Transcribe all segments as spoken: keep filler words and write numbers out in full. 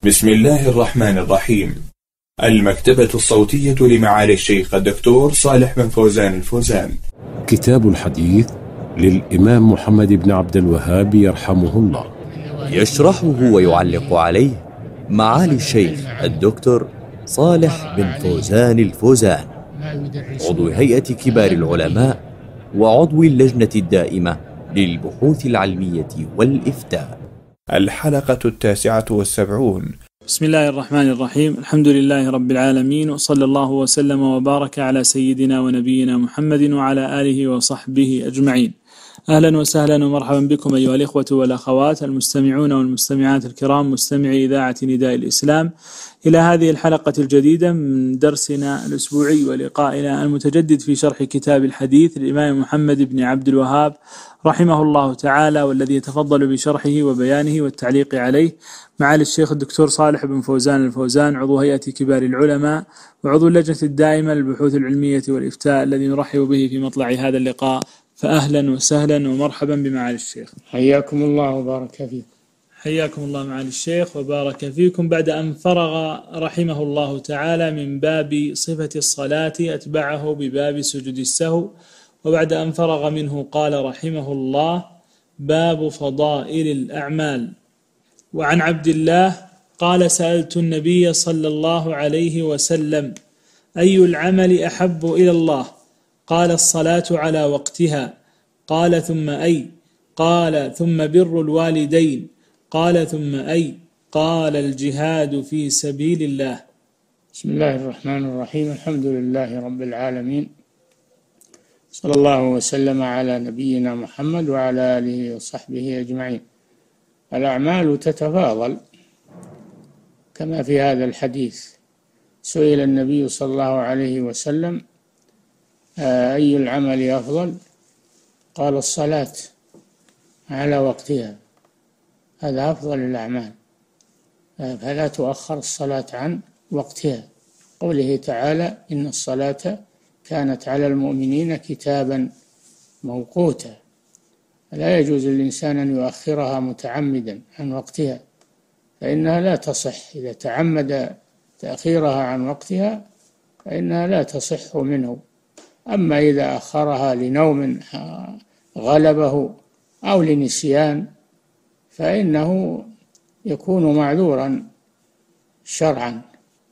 بسم الله الرحمن الرحيم. المكتبة الصوتية لمعالي الشيخ الدكتور صالح بن فوزان الفوزان. كتاب الحديث للإمام محمد بن عبد الوهاب يرحمه الله، يشرحه ويعلق عليه معالي الشيخ الدكتور صالح بن فوزان الفوزان، عضو هيئة كبار العلماء وعضو اللجنة الدائمة للبحوث العلمية والإفتاء. الحلقة التاسعة والسبعون. بسم الله الرحمن الرحيم. الحمد لله رب العالمين، وصلى الله وسلم وبارك على سيدنا ونبينا محمد وعلى آله وصحبه أجمعين. أهلا وسهلا ومرحبا بكم أيها الإخوة والأخوات المستمعون والمستمعات الكرام، مستمعي إذاعة نداء الإسلام، إلى هذه الحلقة الجديدة من درسنا الأسبوعي ولقائنا المتجدد في شرح كتاب الحديث للإمام محمد بن عبد الوهاب رحمه الله تعالى، والذي يتفضل بشرحه وبيانه والتعليق عليه معالي الشيخ الدكتور صالح بن فوزان الفوزان، عضو هيئة كبار العلماء وعضو اللجنة الدائمة للبحوث العلمية والإفتاء، الذي نرحب به في مطلع هذا اللقاء. فأهلا وسهلا ومرحبا بمعالي الشيخ. حياكم الله وبارك فيكم. حياكم الله معالي الشيخ وبارك فيكم. بعد أن فرغ رحمه الله تعالى من باب صفة الصلاة أتبعه بباب سجود السهو، وبعد أن فرغ منه قال رحمه الله: باب فضائل الأعمال. وعن عبد الله قال: سألت النبي صلى الله عليه وسلم: أي العمل أحب إلى الله؟ قال: الصلاة على وقتها. قال: ثم أي؟ قال: ثم بر الوالدين. قال: ثم أي؟ قال: الجهاد في سبيل الله. بسم الله الرحمن الرحيم. الحمد لله رب العالمين، صلى الله وسلم على نبينا محمد وعلى آله وصحبه أجمعين. الأعمال تتفاضل كما في هذا الحديث. سئل النبي صلى الله عليه وسلم: أي العمل أفضل؟ قال: الصلاة على وقتها، هذا أفضل الأعمال، فلا تؤخر الصلاة عن وقتها. قوله تعالى: إن الصلاة كانت على المؤمنين كتابا موقوتا. لا يجوز للإنسان أن يؤخرها متعمدا عن وقتها، فإنها لا تصح. إذا تعمد تأخيرها عن وقتها فإنها لا تصح منه. أما إذا أخرها لنوم غلبه أو لنسيان فإنه يكون معذورا شرعا،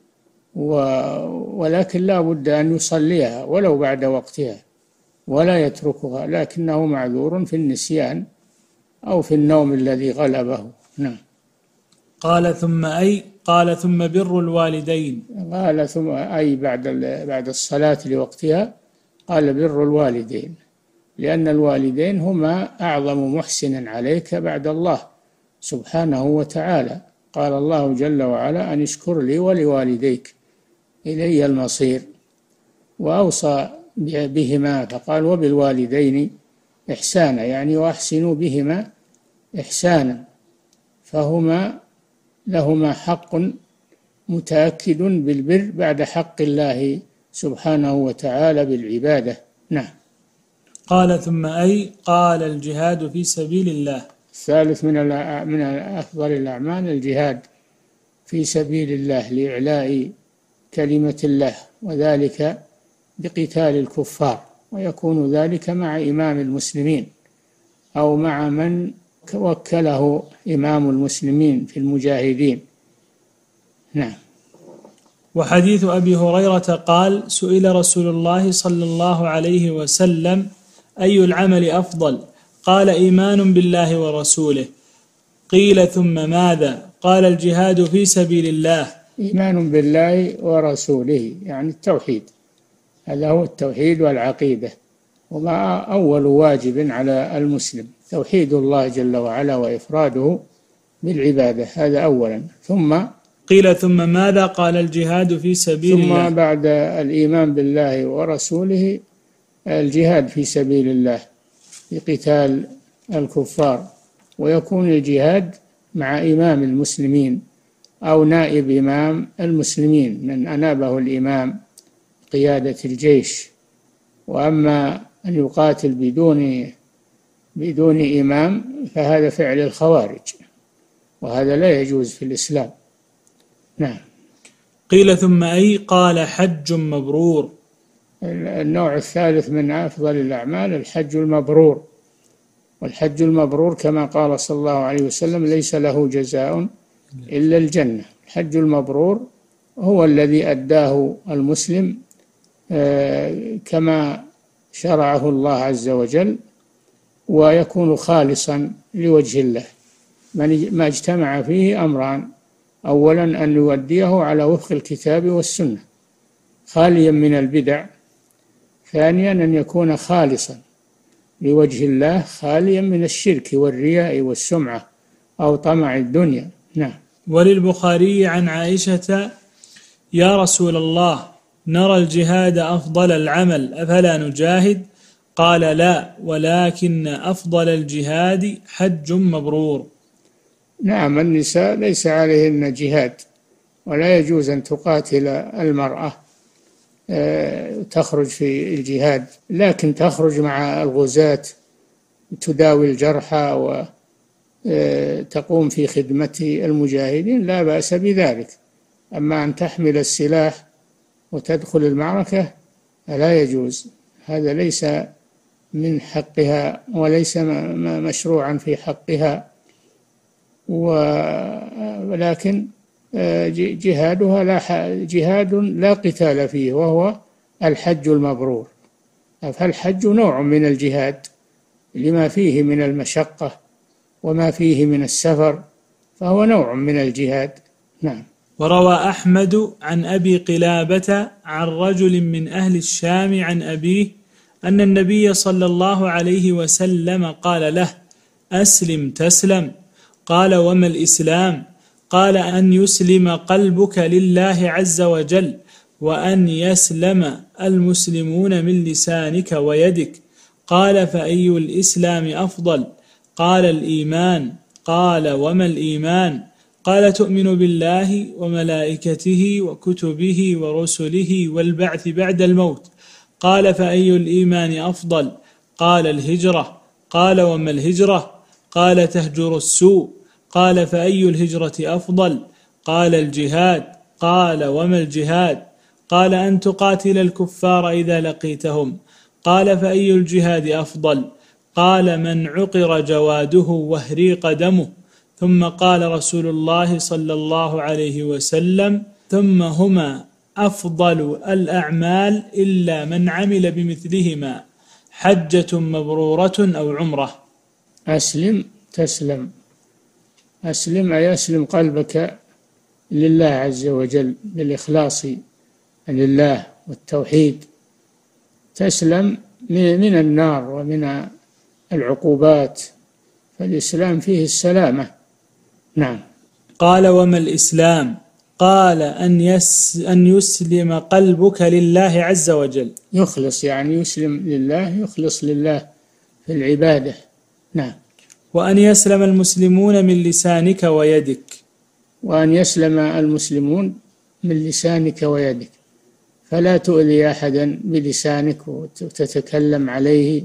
ولكن لا بد أن يصليها ولو بعد وقتها ولا يتركها، لكنه معذور في النسيان أو في النوم الذي غلبه. نعم. قال: ثم أي؟ قال: ثم بر الوالدين. قال: ثم أي بعد بعد الصلاة لوقتها؟ قال: بر الوالدين، لأن الوالدين هما أعظم محسن عليك بعد الله سبحانه وتعالى. قال الله جل وعلا: أن اشكر لي ولوالديك إلي المصير. وأوصى بهما فقال: وبالوالدين إحسانا، يعني وأحسنوا بهما إحسانا، فهما لهما حق متأكد بالبر بعد حق الله سبحانه وتعالى بالعبادة. نعم. قال: ثم أي؟ قال: الجهاد في سبيل الله. الثالث من من أفضل الأعمال الجهاد في سبيل الله لإعلاء كلمة الله، وذلك بقتال الكفار، ويكون ذلك مع إمام المسلمين أو مع من وكله إمام المسلمين في المجاهدين. نعم. وحديث أبي هريرة قال: سئل رسول الله صلى الله عليه وسلم: أي العمل أفضل؟ قال: إيمان بالله ورسوله. قيل: ثم ماذا؟ قال: الجهاد في سبيل الله. إيمان بالله ورسوله يعني التوحيد، هذا هو التوحيد والعقيدة، وما أول واجب على المسلم توحيد الله جل وعلا وإفراده بالعبادة، هذا أولا. ثم قيل: ثم ماذا؟ قال: الجهاد في سبيل ثم الله. ثم بعد الإيمان بالله ورسوله الجهاد في سبيل الله بقتال الكفار، ويكون الجهاد مع إمام المسلمين أو نائب إمام المسلمين من أنابه الإمام قيادة الجيش. وأما أن يقاتل بدون بدون إمام فهذا فعل الخوارج، وهذا لا يجوز في الإسلام. نعم. قيل ثم أي؟ قال حج مبرور. النوع الثالث من أفضل الأعمال الحج المبرور، والحج المبرور كما قال صلى الله عليه وسلم ليس له جزاء إلا الجنة. الحج المبرور هو الذي أداه المسلم كما شرعه الله عز وجل، ويكون خالصا لوجه الله، ما اجتمع فيه أمران: أولا أن يؤديه على وفق الكتاب والسنة خاليا من البدع، ثانيا أن يكون خالصا لوجه الله خاليا من الشرك والرياء والسمعة أو طمع الدنيا. نعم. وللبخاري عن عائشة: يا رسول الله، نرى الجهاد أفضل العمل، أفلا نجاهد؟ قال: لا، ولكن أفضل الجهاد حج مبرور. نعم، النساء ليس عليهن جهاد، ولا يجوز أن تقاتل المرأة تخرج في الجهاد، لكن تخرج مع الغزاة تداوي الجرحى وتقوم في خدمة المجاهدين، لا بأس بذلك. أما أن تحمل السلاح وتدخل المعركة لا يجوز، هذا ليس من حقها وليس مشروعا في حقها، ولكن جهادها لا جهاد لا قتال فيه، وهو الحج المبرور. فالحج نوع من الجهاد لما فيه من المشقة وما فيه من السفر، فهو نوع من الجهاد. نعم. وروى أحمد عن أبي قلابة عن رجل من أهل الشام عن أبيه أن النبي صلى الله عليه وسلم قال له: أسلم تسلم. قال: وما الإسلام؟ قال: أن يسلم قلبك لله عز وجل، وأن يسلم المسلمون من لسانك ويدك. قال: فأي الإسلام أفضل؟ قال: الإيمان. قال: وما الإيمان؟ قال: تؤمن بالله وملائكته وكتبه ورسله والبعث بعد الموت. قال: فأي الإيمان أفضل؟ قال: الهجرة. قال: وما الهجرة؟ قال: تهجر السوء. قال: فأي الهجرة أفضل؟ قال: الجهاد. قال: وما الجهاد؟ قال: أن تقاتل الكفار إذا لقيتهم. قال: فأي الجهاد أفضل؟ قال: من عقر جواده وهريق دمه. ثم قال رسول الله صلى الله عليه وسلم: ثم هما أفضل الأعمال إلا من عمل بمثلهما، حجة مبرورة أو عمرة. أسلم تسلم. أسلم أي أسلم قلبك لله عز وجل بالإخلاص لله والتوحيد، تسلم من النار ومن العقوبات، فالإسلام فيه السلامة. نعم. قال: وما الإسلام؟ قال: أن, يس أن يسلم قلبك لله عز وجل. يخلص، يعني يسلم لله، يخلص لله في العبادة. نعم. وأن يسلم المسلمون من لسانك ويدك. وأن يسلم المسلمون من لسانك ويدك، فلا تؤذي أحدا بلسانك وتتكلم عليه،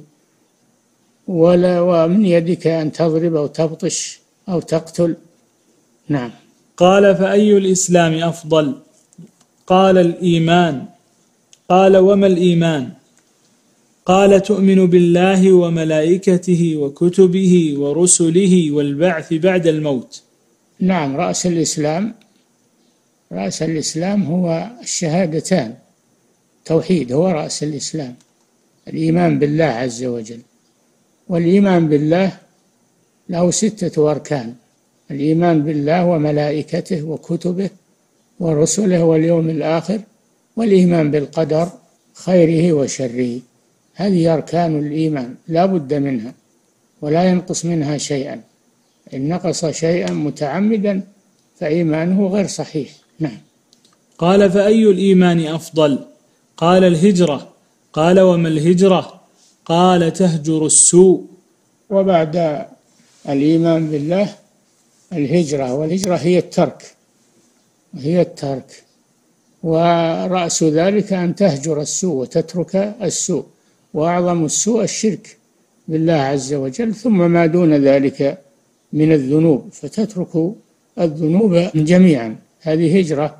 ولا ومن يدك أن تضرب أو تبطش أو تقتل. نعم. قال: فأي الإسلام أفضل؟ قال: الإيمان. قال: وما الإيمان؟ قال: تؤمن بالله وملائكته وكتبه ورسله والبعث بعد الموت. نعم. رأس الإسلام رأس الإسلام هو الشهادتان، توحيد هو رأس الإسلام، الإيمان بالله عز وجل. والإيمان بالله له ستة أركان: الإيمان بالله وملائكته وكتبه ورسله واليوم الآخر، والإيمان بالقدر خيره وشره. هذه أركان الإيمان لا بد منها، ولا ينقص منها شيئا. إن نقص شيئا متعمدا فإيمانه غير صحيح. نعم. قال: فأي الإيمان أفضل؟ قال: الهجرة. قال: وما الهجرة؟ قال: تهجر السوء. وبعد الإيمان بالله الهجرة، والهجرة هي الترك هي الترك ورأس ذلك أن تهجر السوء وتترك السوء، وأعظم السوء الشرك بالله عز وجل، ثم ما دون ذلك من الذنوب، فتترك الذنوب جميعا. هذه هجرة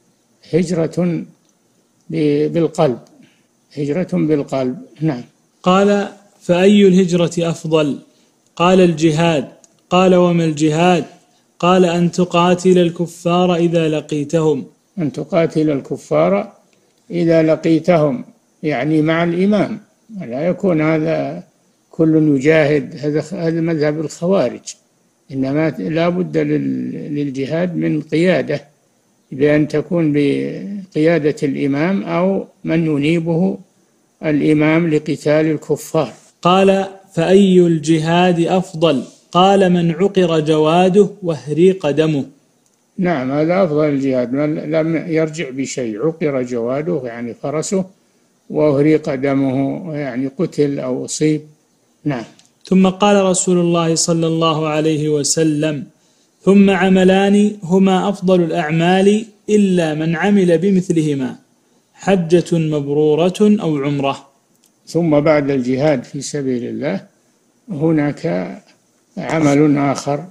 هجرة بالقلب، هجرة بالقلب. نعم. قال: فأي الهجرة أفضل؟ قال: الجهاد. قال: وما الجهاد؟ قال: أن تقاتل الكفار إذا لقيتهم. أن تقاتل الكفار إذا لقيتهم، يعني مع الإمام، لا يكون هذا كل يجاهد، هذا هذا مذهب الخوارج، إنما لا بد للجهاد من قيادة، بأن تكون بقيادة الإمام أو من ينيبه الإمام لقتال الكفار. قال: فأي الجهاد أفضل؟ قال: من عقر جواده وهريق دمه. نعم، هذا أفضل الجهاد، من لم يرجع بشيء، عقر جواده يعني فرسه، وهريق دمه يعني قتل أو أصيب. نعم. ثم قال رسول الله صلى الله عليه وسلم: ثم عملان هما أفضل الأعمال إلا من عمل بمثلهما، حجة مبرورة أو عمرة. ثم بعد الجهاد في سبيل الله هناك عمل آخر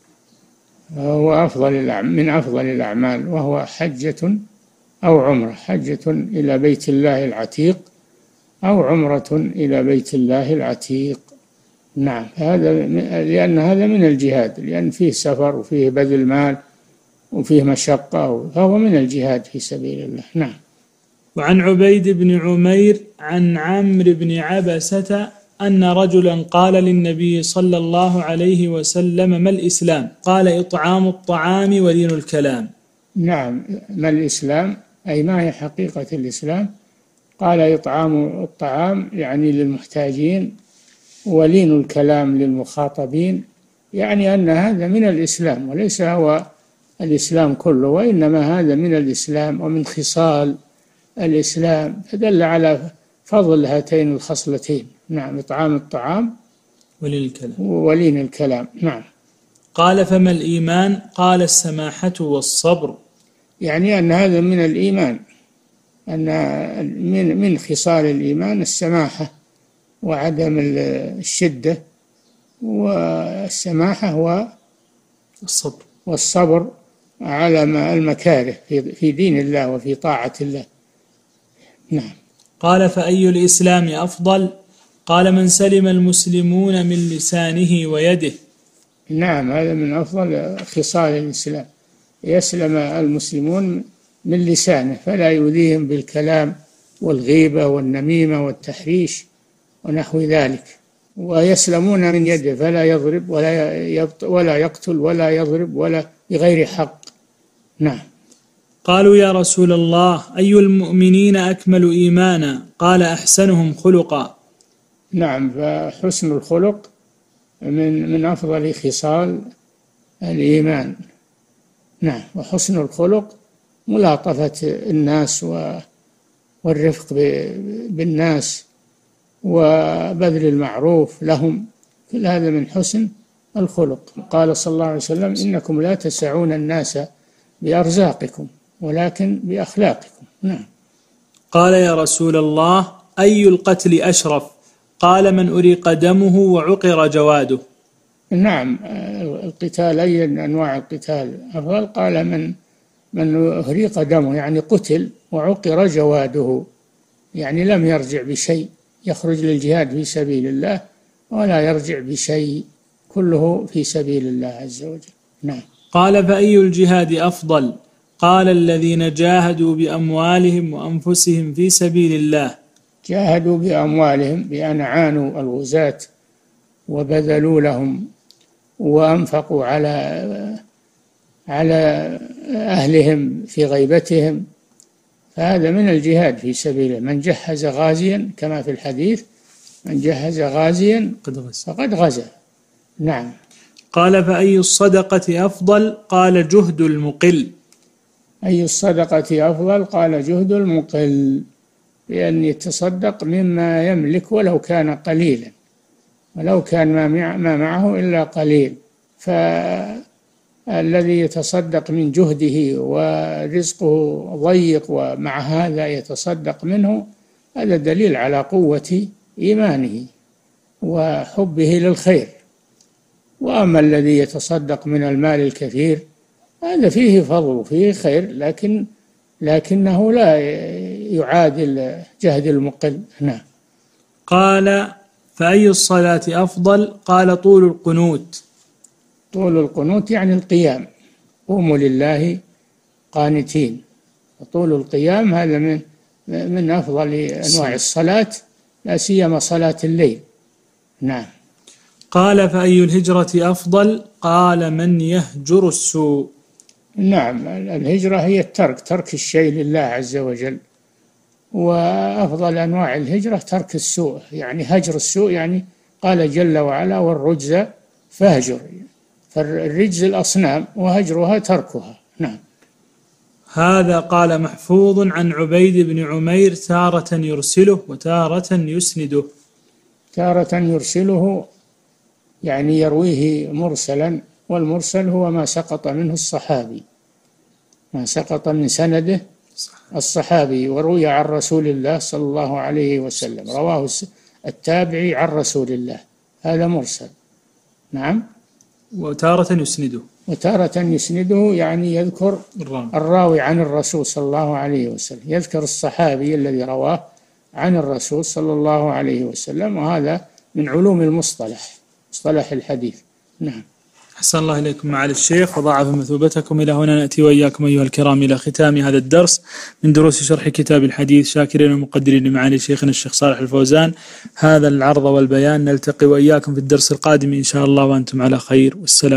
هو أفضل من أفضل الأعمال، وهو حجة أو عمرة، حجة إلى بيت الله العتيق أو عمرة إلى بيت الله العتيق. نعم، هذا لأن هذا من الجهاد، لأن فيه سفر وفيه بذل مال وفيه مشقة، فهو من الجهاد في سبيل الله. نعم. وعن عبيد بن عمير عن عمرو بن عبسة أن رجلا قال للنبي صلى الله عليه وسلم: ما الإسلام؟ قال: إطعام الطعام ولين الكلام. نعم، ما الإسلام؟ أي ما هي حقيقة الإسلام؟ قال: إطعام الطعام يعني للمحتاجين، ولين الكلام للمخاطبين، يعني أن هذا من الإسلام، وليس هو الإسلام كله، وإنما هذا من الإسلام ومن خصال الإسلام، فدل على فضل هاتين الخصلتين. نعم، إطعام الطعام ولين الكلام ولين الكلام. نعم. قال: فما الإيمان؟ قال: السماحة والصبر. يعني أن هذا من الإيمان، أن من من خصال الإيمان السماحة وعدم الشدة، والسماحة هو الصبر والصبر على المكاره في دين الله وفي طاعة الله. نعم. قال: فأي الإسلام أفضل؟ قال: من سلم المسلمون من لسانه ويده. نعم، هذا من أفضل خصال الإسلام، يسلم المسلمون من لسانه، فلا يؤذيهم بالكلام والغيبة والنميمة والتحريش ونحو ذلك، ويسلمون من يده، فلا يضرب ولا ولا يقتل ولا يضرب ولا بغير حق. نعم. قالوا: يا رسول الله، أي المؤمنين أكمل إيمانا؟ قال: أحسنهم خلقا. نعم، فحسن الخلق من من أفضل خصال الإيمان. نعم، وحسن الخلق ملاطفة الناس والرفق بالناس وبذل المعروف لهم، كل هذا من حسن الخلق. قال صلى الله عليه وسلم: إنكم لا تسعون الناس بأرزاقكم ولكن بأخلاقكم. نعم. قال: يا رسول الله، أي القتل أشرف؟ قال: من أريق دمه وعقر جواده. نعم، القتال أي أنواع القتال أفضل؟ قال: من من أريق دمه يعني قتل وعقر جواده، يعني لم يرجع بشيء، يخرج للجهاد في سبيل الله ولا يرجع بشيء، كله في سبيل الله عز وجل. نعم. قال: فأي الجهاد أفضل؟ قال: الذين جاهدوا بأموالهم وأنفسهم في سبيل الله. جاهدوا بأموالهم بأن عانوا الغزاة وبذلوا لهم وأنفقوا على على أهلهم في غيبتهم، فهذا من الجهاد في سبيله. من جهز غازيا كما في الحديث: من جهز غازيا فقد غزا. نعم. قال: فأي الصدقة أفضل؟ قال: جهد المقل. أي الصدقة أفضل؟ قال: جهد المقل، بأن يتصدق مما يملك ولو كان قليلا، ولو كان ما معه إلا قليل. فالذي يتصدق من جهده ورزقه ضيق ومع هذا يتصدق منه، هذا دليل على قوة إيمانه وحبه للخير. وأما الذي يتصدق من المال الكثير هذا فيه فضل وفيه خير، لكن لكنه لا يعادل جهد المقل. نعم. قال: فأي الصلاة أفضل؟ قال: طول القنوت. طول القنوت يعني القيام، قوموا لله قانتين. طول القيام هذا من من أفضل أنواع الصلاة، لا سيما صلاة الليل. نعم. قال: فأي الهجرة أفضل؟ قال: من يهجر السوء. نعم، الهجرة هي الترك، ترك الشيء لله عز وجل، وأفضل أنواع الهجرة ترك السوء، يعني هجر السوء، يعني قال جل وعلا: والرجز فاهجر، فالرجز الأصنام وهجرها تركها. نعم. هذا قال محفوظ عن عبيد بن عمير: تارة يرسله وتارة يسنده. تارة يرسله يعني يرويه مرسلا، والمرسل هو ما سقط منه الصحابي، ما سقط من سنده الصحابي وروي عن رسول الله صلى الله عليه وسلم، رواه التابعي عن رسول الله، هذا مرسل. نعم. وتارة يسنده، وتارة يسنده يعني يذكر الراوي عن الرسول صلى الله عليه وسلم، يذكر الصحابي الذي رواه عن الرسول صلى الله عليه وسلم، وهذا من علوم المصطلح، مصطلح الحديث. نعم. أحسن الله إليكم معالي الشيخ وضاعف مثوبتكم. إلى هنا نأتي وإياكم أيها الكرام إلى ختام هذا الدرس من دروس شرح كتاب الحديث، شاكرين ومقدرين لمعالي شيخنا الشيخ صالح الفوزان هذا العرض والبيان. نلتقي وإياكم في الدرس القادم إن شاء الله وأنتم على خير، والسلام.